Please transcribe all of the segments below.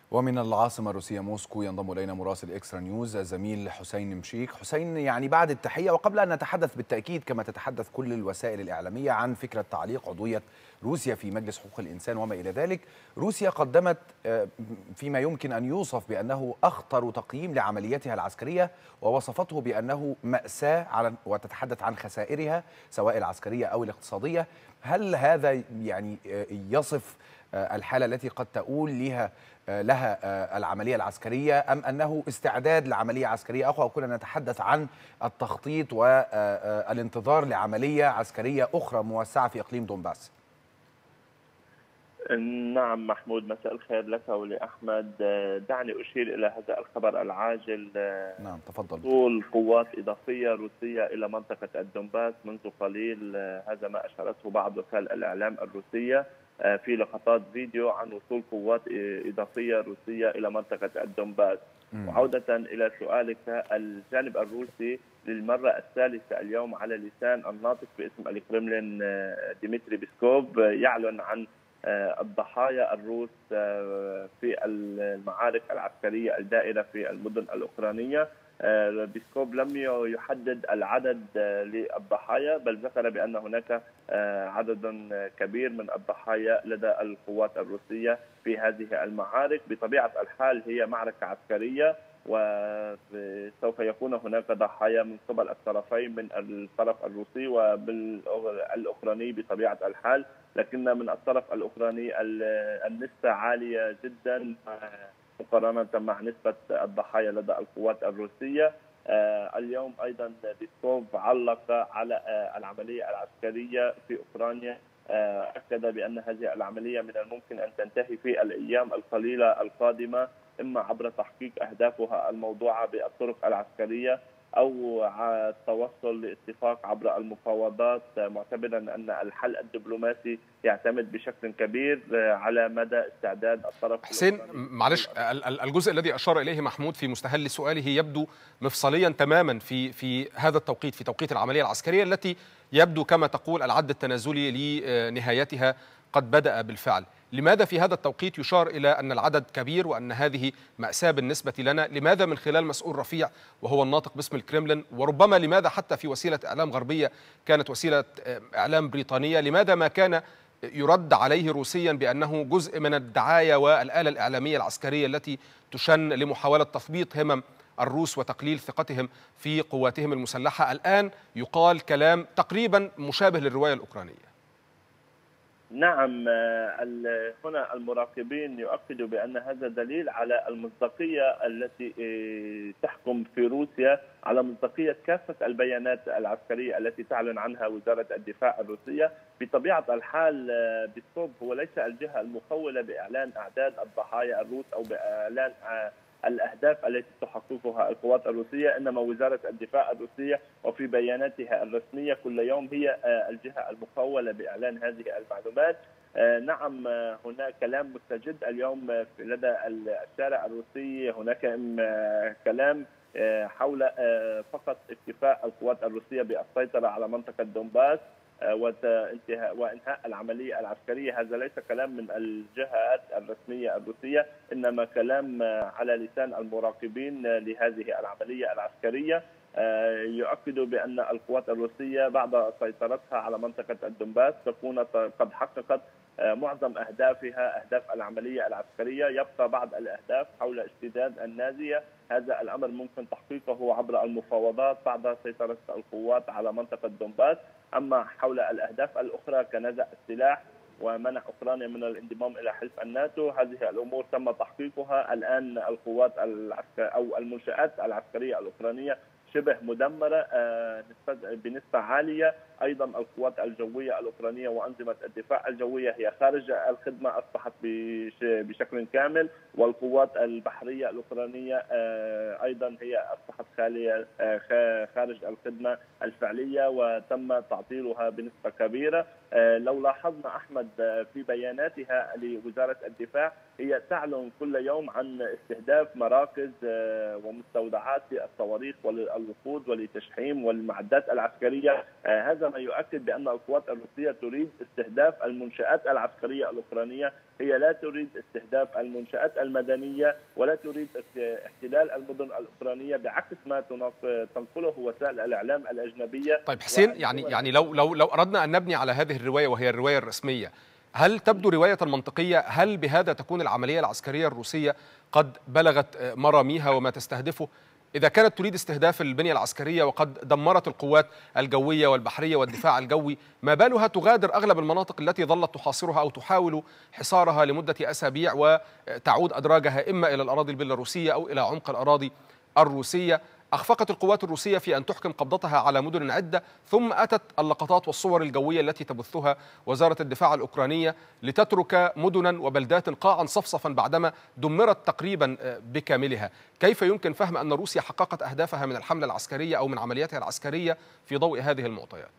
ومن العاصمة الروسية موسكو ينضم إلينا مراسل إكسترا نيوز الزميل حسين مشيك. حسين، يعني بعد التحية وقبل أن نتحدث بالتأكيد كما تتحدث كل الوسائل الإعلامية عن فكرة تعليق عضوية روسيا في مجلس حقوق الإنسان وما إلى ذلك، روسيا قدمت فيما يمكن أن يوصف بأنه أخطر تقييم لعمليتها العسكرية، ووصفته بأنه مأساة وتتحدث عن خسائرها سواء العسكرية أو الاقتصادية. هل هذا يعني يصف الحالة التي قد تؤول لها العملية العسكرية، أم أنه استعداد لعملية عسكرية أخرى، وكنا نتحدث عن التخطيط والانتظار لعملية عسكرية أخرى موسعة في إقليم دونباس؟ نعم محمود، مساء الخير لك ولأحمد. دعني أشير إلى هذا الخبر العاجل. نعم تفضل. وصول قوات إضافية روسية إلى منطقة الدنباس منذ قليل، هذا ما أشارته بعض وسائل الإعلام الروسية في لقطات فيديو عن وصول قوات إضافية روسية إلى منطقة الدنباس. وعودة إلى سؤالك، الجانب الروسي للمرة الثالثة اليوم على لسان الناطق باسم الكرملين ديمتري بيسكوف يعلن عن الضحايا الروس في المعارك العسكرية الدائرة في المدن الأوكرانية. بيسكوف لم يحدد العدد للضحايا، بل ذكر بأن هناك عدد كبير من الضحايا لدى القوات الروسية في هذه المعارك. بطبيعة الحال هي معركة عسكرية، وسوف يكون هناك ضحايا من قبل الطرفين، من الطرف الروسي والأوكراني بطبيعة الحال، لكن من الطرف الأوكراني النسبة عالية جدا مقارنة مع نسبة الضحايا لدى القوات الروسية. اليوم أيضا بيسكوف علق على العملية العسكرية في أوكرانيا، أكد بأن هذه العملية من الممكن أن تنتهي في الأيام القليلة القادمة، إما عبر تحقيق أهدافها الموضوعة بالطرق العسكرية أو التوصل لاتفاق عبر المفاوضات، معتبرا أن الحل الدبلوماسي يعتمد بشكل كبير على مدى استعداد الطرف. حسين معلش، الجزء الذي أشار إليه محمود في مستهل سؤاله يبدو مفصليا تماما في هذا التوقيت، في توقيت العملية العسكرية التي يبدو كما تقول العد التنازلي لنهايتها قد بدأ بالفعل. لماذا في هذا التوقيت يشار إلى أن العدد كبير وأن هذه مأساة بالنسبة لنا؟ لماذا من خلال مسؤول رفيع وهو الناطق باسم الكرملين؟ وربما لماذا حتى في وسيلة إعلام غربية كانت وسيلة إعلام بريطانية، لماذا ما كان يرد عليه روسيا بأنه جزء من الدعاية والآلة الإعلامية العسكرية التي تشن لمحاولة تثبيط همم الروس وتقليل ثقتهم في قواتهم المسلحة؟ الآن يقال كلام تقريبا مشابه للرواية الأوكرانية. نعم، هنا المراقبين يؤكدوا بأن هذا دليل على المصداقية التي تحكم في روسيا، على مصداقية كافة البيانات العسكرية التي تعلن عنها وزارة الدفاع الروسية. بطبيعة الحال بيسكوف هو ليس الجهة المخولة بإعلان أعداد الضحايا الروس أو بإعلان الأهداف التي تحققها القوات الروسية، إنما وزارة الدفاع الروسية وفي بياناتها الرسمية كل يوم هي الجهة المخولة بإعلان هذه المعلومات. نعم، هناك كلام مستجد اليوم لدى الشارع الروسي، هناك كلام حول فقط اكتفاء القوات الروسية بالسيطرة على منطقة دونباس وانهاء العمليه العسكريه. هذا ليس كلام من الجهات الرسميه الروسيه، انما كلام على لسان المراقبين لهذه العمليه العسكريه. يؤكد بان القوات الروسيه بعد سيطرتها على منطقه الدنباس تكون قد حققت معظم اهدافها، اهداف العمليه العسكريه. يبقى بعض الاهداف حول اشتداد النازيه، هذا الامر ممكن تحقيقه عبر المفاوضات بعد سيطره القوات على منطقه دونباس. اما حول الاهداف الاخرى كنزع السلاح ومنع اوكرانيا من الانضمام الى حلف الناتو، هذه الامور تم تحقيقها. الان القوات او المنشآت العسكريه الاوكرانيه شبه مدمره بنسبه عاليه. ايضا القوات الجويه الاوكرانيه وانظمه الدفاع الجويه هي خارج الخدمه، اصبحت بشكل كامل، والقوات البحريه الاوكرانيه ايضا هي اصبحت خارج الخدمه الفعليه وتم تعطيلها بنسبه كبيره. لو لاحظنا احمد في بياناتها لوزاره الدفاع، هي تعلن كل يوم عن استهداف مراكز ومستودعات للصواريخ وللوقود وللتشحيم والمعدات العسكريه هذا ما يؤكد بأن القوات الروسية تريد استهداف المنشآت العسكرية الأوكرانية، هي لا تريد استهداف المنشآت المدنية ولا تريد احتلال المدن الأوكرانية بعكس ما تنقله وسائل الإعلام الأجنبية. طيب حسين، يعني لو أردنا أن نبني على هذه الرواية وهي الرواية الرسمية، هل تبدو رواية منطقية؟ هل بهذا تكون العملية العسكرية الروسية قد بلغت مراميها وما تستهدفه؟ إذا كانت تريد استهداف البنية العسكرية وقد دمرت القوات الجوية والبحرية والدفاع الجوي، ما بالها تغادر أغلب المناطق التي ظلت تحاصرها أو تحاول حصارها لمدة أسابيع وتعود أدراجها إما إلى الأراضي البيلاروسية أو إلى عمق الأراضي الروسية؟ أخفقت القوات الروسية في أن تحكم قبضتها على مدن عدة، ثم أتت اللقطات والصور الجوية التي تبثها وزارة الدفاع الأوكرانية لتترك مدنا وبلدات قاعا صفصفا بعدما دمرت تقريبا بكاملها. كيف يمكن فهم أن روسيا حققت أهدافها من الحملة العسكرية أو من عملياتها العسكرية في ضوء هذه المعطيات؟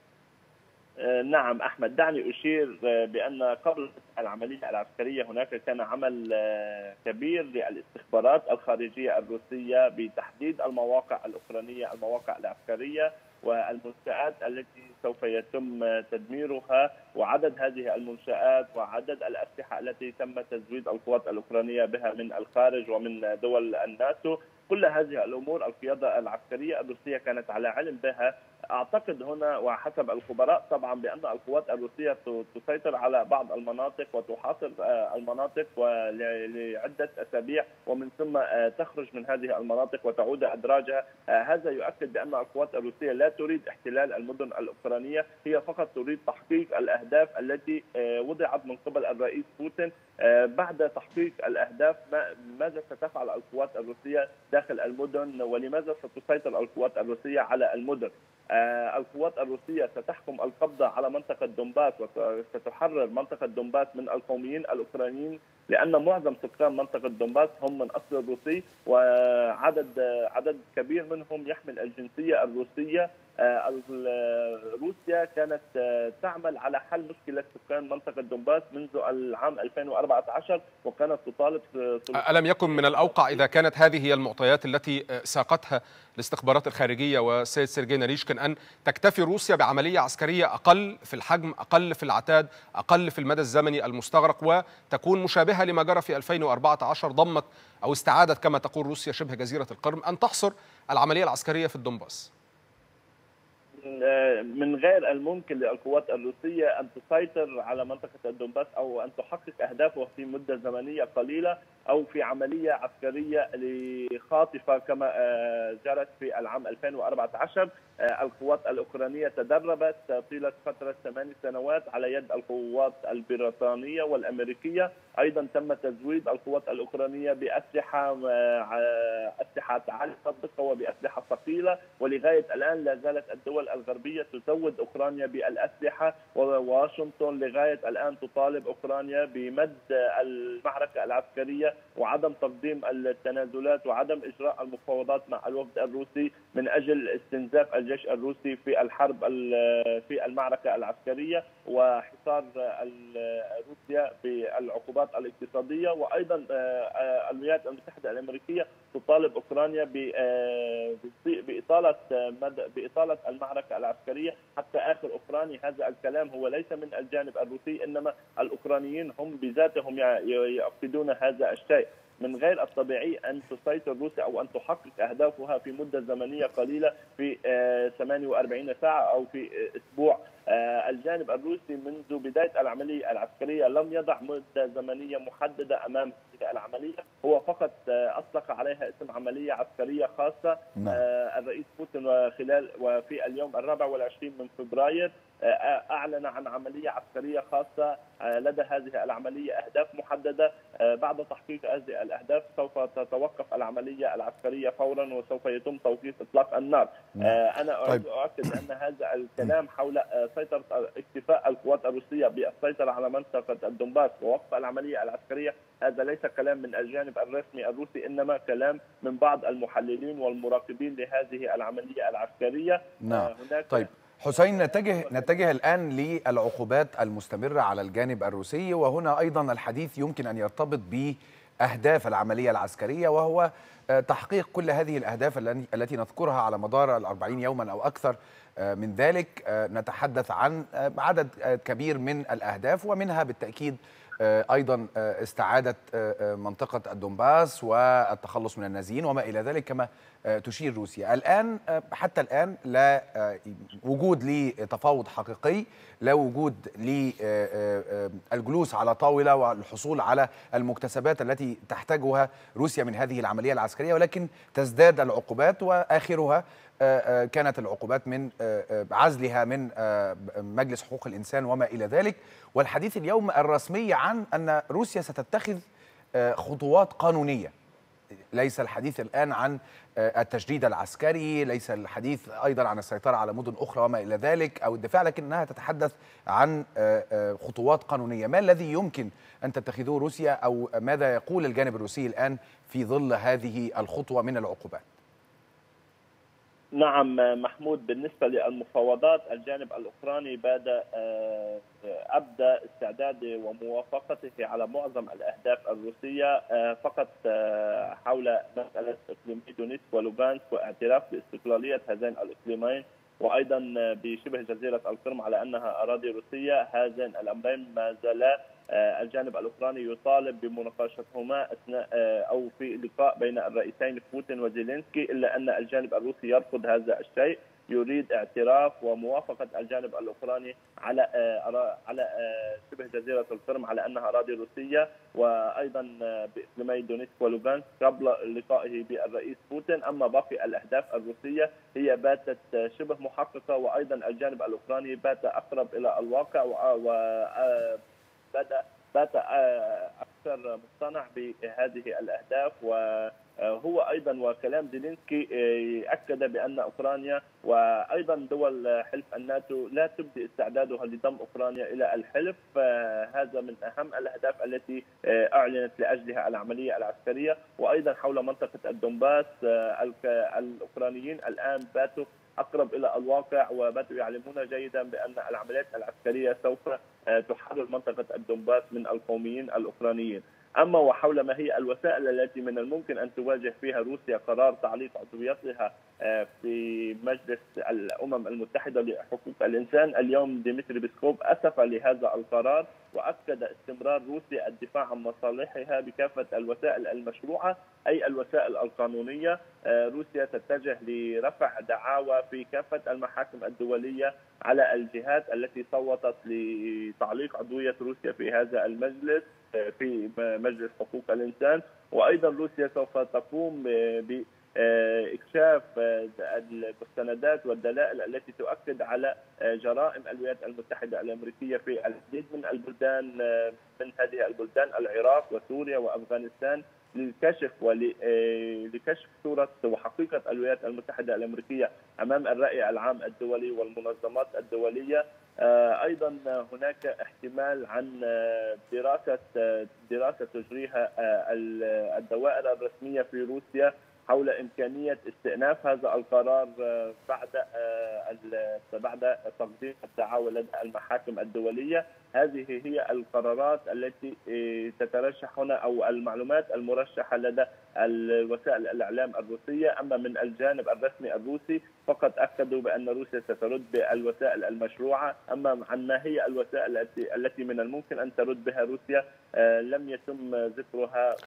نعم أحمد، دعني أشير بأن قبل العملية العسكرية هناك كان عمل كبير للاستخبارات الخارجية الروسية بتحديد المواقع الأوكرانية، المواقع العسكرية والمنشآت التي سوف يتم تدميرها، وعدد هذه المنشآت وعدد الأسلحة التي تم تزويد القوات الأوكرانية بها من الخارج ومن دول الناتو. كل هذه الأمور القيادة العسكرية الروسية كانت على علم بها. أعتقد هنا وحسب الخبراء طبعا بأن القوات الروسية تسيطر على بعض المناطق وتحاصر المناطق لعدة أسابيع ومن ثم تخرج من هذه المناطق وتعود أدراجها. هذا يؤكد بأن القوات الروسية لا تريد احتلال المدن الأوكرانية، هي فقط تريد تحقيق الأهداف التي وضعت من قبل الرئيس بوتين. بعد تحقيق الأهداف ماذا ستفعل القوات الروسية داخل المدن ولماذا ستسيطر القوات الروسية على المدن؟ القوات الروسية ستحكم القبضة على منطقة دونباس وستحرر منطقة دونباس من القوميين الأوكرانيين، لأن معظم سكان منطقة دونباس هم من أصل روسي وعدد كبير منهم يحمل الجنسية الروسية. روسيا كانت تعمل على حل مشكلة سكان منطقة دونباس منذ العام 2014 وكانت تطالب. ألم يكن من الأوقع إذا كانت هذه هي المعطيات التي ساقتها الاستخبارات الخارجية والسيد سيرجي ناريشكين أن تكتفي روسيا بعملية عسكرية أقل في الحجم، أقل في العتاد، أقل في المدى الزمني المستغرق، وتكون مشابهة لما جرى في 2014 ضمت أو استعادت كما تقول روسيا شبه جزيرة القرم، أن تحصر العملية العسكرية في الدنباس؟ من غير الممكن للقوات الروسية أن تسيطر على منطقة الدنباس أو أن تحقق أهدافها في مدة زمنية قليلة أو في عملية عسكرية خاطفة كما جرت في العام 2014. القوات الأوكرانية تدربت طيلة فترة 8 سنوات على يد القوات البريطانية والأمريكية. أيضا تم تزويد القوات الأوكرانية بأسلحة عالية الدقة وبأسلحة ثقيلة، ولغاية الآن لا زالت الدول الغربية تزود أوكرانيا بالأسلحة، وواشنطن لغاية الآن تطالب أوكرانيا بمد المعركة العسكرية وعدم تقديم التنازلات وعدم إجراء المفاوضات مع الوفد الروسي من أجل استنزاف الجيش الروسي في الحرب في المعركة العسكرية وحصار روسيا بالعقوبات الاقتصادية. وأيضا الولايات المتحدة الأمريكية تطالب أوكرانيا بإطالة المعركة العسكرية حتى آخر أوكراني. هذا الكلام هو ليس من الجانب الروسي، إنما الأوكرانيين هم بذاتهم يؤكدون هذا الشيء. من غير الطبيعي أن تسيطر روسيا أو أن تحقق أهدافها في مدة زمنية قليلة في 48 ساعة أو في أسبوع. الجانب الروسي منذ بداية العملية العسكرية لم يضع مدة زمنية محددة أمام العملية، هو فقط أطلق عليها اسم عملية عسكرية خاصة. الرئيس بوتين وفي اليوم 24 من فبراير أعلن عن عملية عسكرية خاصة. لدى هذه العملية أهداف محددة، بعد تحقيق هذه الأهداف سوف تتوقف العملية العسكرية فورا وسوف يتم توقيف إطلاق النار. أنا أريد أؤكد أن هذا الكلام حول اكتفاء القوات الروسية بالسيطرة على منطقة الدنباس ووقف العملية العسكرية هذا ليس كلام من الجانب الرسمي الروسي، إنما كلام من بعض المحللين والمراقبين لهذه العملية العسكرية. طيب حسين، نتجه الآن للعقوبات المستمرة على الجانب الروسي، وهنا أيضا الحديث يمكن أن يرتبط أهداف العملية العسكرية، وهو تحقيق كل هذه الأهداف التي نذكرها على مدار 40 يوما أو أكثر من ذلك. نتحدث عن عدد كبير من الأهداف، ومنها بالتأكيد أيضا استعادة منطقة الدنباس والتخلص من النازيين وما إلى ذلك كما تشير روسيا. الآن حتى الآن لا وجود لتفاوض حقيقي، لا وجود للجلوس على طاولة والحصول على المكتسبات التي تحتاجها روسيا من هذه العملية العسكرية، ولكن تزداد العقوبات، وآخرها كانت العقوبات من عزلها من مجلس حقوق الإنسان وما إلى ذلك. والحديث اليوم الرسمي عن أن روسيا ستتخذ خطوات قانونية. ليس الحديث الآن عن التشديد العسكري، ليس الحديث أيضا عن السيطرة على مدن أخرى وما إلى ذلك أو الدفاع، لكنها تتحدث عن خطوات قانونية. ما الذي يمكن أن تتخذه روسيا، أو ماذا يقول الجانب الروسي الآن في ظل هذه الخطوة من العقوبات؟ نعم محمود، بالنسبة للمفاوضات الجانب الأوكراني أبدأ استعداد وموافقته على معظم الأهداف الروسية، فقط حول مسألة إقليمي دونيتسك ولوغانسك واعتراف باستقلالية هذين الإقليمين، وأيضا بشبه جزيرة القرم على أنها أراضي روسية. هذين الأمرين ما زالا الجانب الأوكراني يطالب بمناقشتهما أثناء أو في لقاء بين الرئيسين بوتين وزيلينسكي، إلا أن الجانب الروسي يرفض هذا الشيء، يريد اعتراف وموافقة الجانب الأوكراني على شبه جزيرة القرم على أنها أراضي روسية، وأيضا بإقليمي دونيتسك ولوغانسك قبل لقائه بالرئيس بوتين. أما باقي الأهداف الروسية هي باتت شبه محققة، وأيضا الجانب الأوكراني بات أقرب إلى الواقع بات أكثر مقتنع بهذه الأهداف. وهو أيضا وكلام زيلينسكي أكد بأن أوكرانيا وأيضا دول حلف الناتو لا تبدي استعدادها لضم أوكرانيا إلى الحلف. هذا من أهم الأهداف التي أعلنت لأجلها العملية العسكرية. وأيضا حول منطقة الدنباس الأوكرانيين الآن باتوا أقرب إلى الواقع، وباتوا يعلمون جيدا بأن العمليات العسكرية سوف تحرر منطقة الدنباس من القوميين الأوكرانيين. أما وحول ما هي الوسائل التي من الممكن أن تواجه فيها روسيا قرار تعليق عضويتها في مجلس الأمم المتحدة لحقوق الإنسان، اليوم ديمتري بيسكوف أسف لهذا القرار، وأكد استمرار روسيا الدفاع عن مصالحها بكافة الوسائل المشروعة أي الوسائل القانونية. روسيا تتجه لرفع دعاوى في كافة المحاكم الدولية على الجهات التي صوتت لتعليق عضوية روسيا في هذا المجلس في مجلس حقوق الإنسان. وأيضا روسيا سوف تقوم بإكشاف المستندات والدلائل التي تؤكد على جرائم الولايات المتحدة الأمريكية في العديد من البلدان، من هذه البلدان العراق وسوريا وأفغانستان، لكشف صورة وحقيقة الولايات المتحدة الأمريكية أمام الرأي العام الدولي والمنظمات الدولية. أيضا هناك احتمال عن دراسة تجريها الدوائر الرسمية في روسيا حول إمكانية استئناف هذا القرار بعد تقديم الدعاوى لدى المحاكم الدولية. هذه هي القرارات التي تترشح هنا أو المعلومات المرشحة لدى وسائل الإعلام الروسية. أما من الجانب الرسمي الروسي فقد أكدوا بأن روسيا سترد بالوسائل المشروعة. أما عن ما هي الوسائل التي من الممكن أن ترد بها روسيا لم يتم ذكرها.